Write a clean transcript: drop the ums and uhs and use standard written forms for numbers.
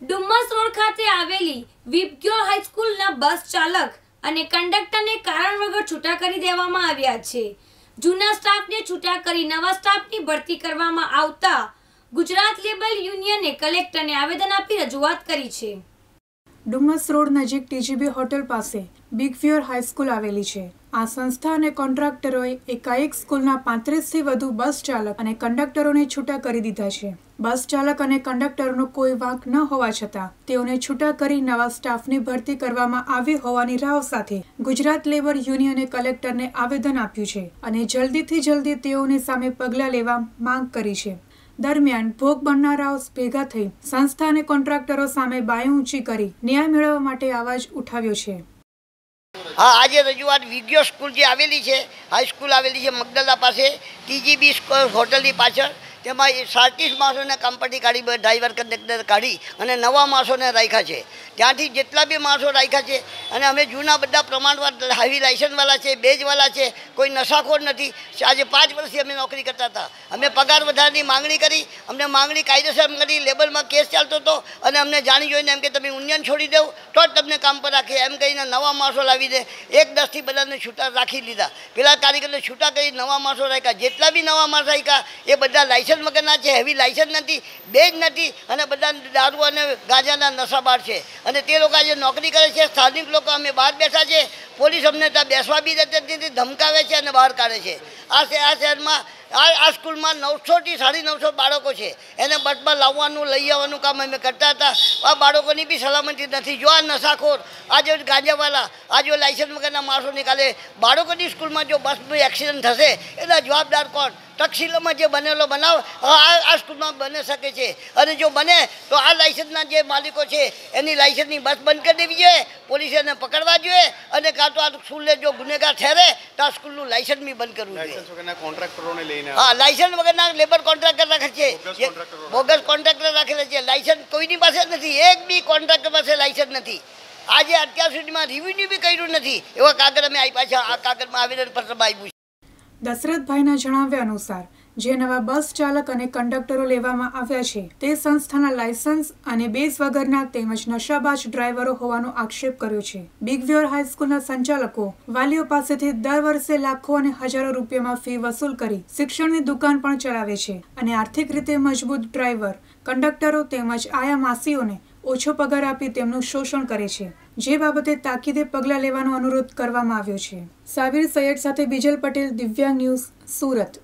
Dumas road ખાતે આવેલી વિપગ્યોર હાઈસ્કૂલના બસ ચાલક અને કંડક્ટરને કારણ વગર છૂટા કરી દેવામાં આવ્યા છે. જૂના સ્ટાફને છૂટા કરી નવા સ્ટાફની ભરતી કરવામાં આવતા ગુજરાત લેબર યુનિયને કલેક્ટરને આવેદન આપી રજૂઆત કરી છે. ડુમ્મસ રોડ નજીક ટીજીબી હોટેલ પાસે વિપગ્યોર હાઈસ્કૂલ આવેલી છે. આ સંસ્થા અને કોન્ટ્રાક્ટરોએ એકાએક સ્કૂલના 35થી વધુ બસ ચાલક અને કંડક્ટરોને છૂટા કરી દીધા છે. બસ ચાલક અને કંડક્ટરનો કોઈ વાંક ન હોવા છતાં તેઓને છૂટા કરી નવા સ્ટાફની ભરતી કરવામાં આવી હોવાની રાવ સાથે ગુજરાત લેબર યુનિયને કલેક્ટરને આવેદન આપ્યું છે અને જલ્દીથી જલ્દી તેઓની સામે પગલાં લેવા માંગ કરી છે. દરમિયાન ભોગ બનનારાઓ ભેગા થઈ સંસ્થા અને કોન્ટ્રાક્ટરો સામે બાયું ઊંચી કરી ન્યાય મેળવવા માટે અવાજ ઉઠાવ્યો છે. હા, આજે રજૂઆત વિપગ્યોર સ્કૂલ જે આવેલી છે, હાઈસ્કૂલ આવેલી છે મગદલા પાસે ટીજીબી હોટલની પાછળ, તેમાં 37 માણસોને કંપની કાઢી, ડ્રાઈવર કંડક્ટર કાઢી અને નવા માણસોને રાખ્યા છે. ત્યાંથી જેટલા બી માણસો રાખ્યા છે અને અમે જૂના બધા પ્રમાણવાર હાવી લાઇસન્સવાળા છે, બેજવાળા છે, કોઈ નશાખોર નથી. આજે 5 વર્ષથી અમે નોકરી કરતા હતા. અમે પગાર વધારાની માંગણી કરી, અમને માંગણી કાયદેસર કરી, લેબરમાં કેસ ચાલતો હતો અને અમને જાણી જોઈને એમ કે તમે યુનિયન છોડી દો તો જ તમને કામ પર રાખે એમ કહીને નવા માણસો લાવીને 1-10થી બધાને છૂટા રાખી લીધા. પેલા કારીગરને છૂટા કરી નવા માણસો રાખ્યા. જેટલા બી નવા માણસો રાખ્યા એ બધા લાઇસન્સ વગરના છે, હેવી લાઇસન્સ નથી, બેજ નથી અને બધા દારૂ અને ગાંજાના નશાબાર છે. અને તે લોકો આજે નોકરી કરે છે. સ્થાનિક લોકો અમે બહાર બેઠા છે, પોલીસ અમને ત્યાં બેસવા બી દેતી ધમકાવે છે અને બહાર કાઢે છે. આ શહેરમાં આ સ્કૂલમાં 900થી 950 બાળકો છે. એને બસમાં લાવવાનું લઈ આવવાનું કામ અમે કરતા હતા. આ બાળકોની બી સલામતી નથી. જો આ નશાખોર, આ જો ગાંજાવાળા, આ જો લાઇસન્સ વગરના માણસો નીકાળે, બાળકોની સ્કૂલમાં જો બસનું એક્સિડન્ટ થશે એના જવાબદાર કોણ? તક્ષશિલામાં જે બનેલો બનાવ આ સ્કૂલમાં બની શકે છે. અને જો બને તો આ લાઇસન્સના જે માલિકો છે એની લાઇસન્સની બસ બંધ કરી દેવી જોઈએ, પોલીસે એને પકડવા જોઈએ અને કાં તો આ સ્કૂલને જો ગુનેગાર ઠેરે તો આ સ્કૂલનું લાઇસન્સ બી બંધ કરવું જોઈએ. હા, લાઇસન્સ વગરના લેબર કોન્ટ્રાક્ટર રાખે છે, બોગસ કોન્ટ્રાક્ટર રાખેલા છે. લાઇસન્સ કોઈની પાસે નથી, એક બી કોન્ટ્રાક્ટર પાસે લાઇસન્સ નથી. આજે અત્યાર સુધીમાં રિવ્યુ બી કર્યું નથી. એવા કાગળ અમે આપ્યા છે. આ કાગળમાં આવેદનપત્રમાં આપ્યું છે. દશરથભાઈના જણાવ્યા અનુસાર જે નવા બસ ચાલક અને કંડક્ટરો લેવામાં આવ્યા છે તે સંસ્થાના લાયસન્સ અને બેઝ વગરના તેમજ નશાબાજ ડ્રાઈવરો હોવાનો આક્ષેપ કર્યો છે. વિપગ્યોર હાઈસ્કૂલના સંચાલકો વાલીઓ પાસેથી દર વર્ષે લાખો અને હજારો રૂપિયામાં ફી વસૂલ કરી શિક્ષણની દુકાન પણ ચલાવે છે અને આર્થિક રીતે મજબૂત ડ્રાઈવર, કંડક્ટરો તેમજ આયા માસીઓને ઓછો પગાર આપી તેમનું શોષણ કરે છે. જે બાબતે તાકીદે પગલાં લેવાનો અનુરોધ કરવામાં આવ્યો છે. સાબિર સૈયદ સાથે બીજલ પટેલ, દિવ્યાંગ ન્યૂઝ, સુરત.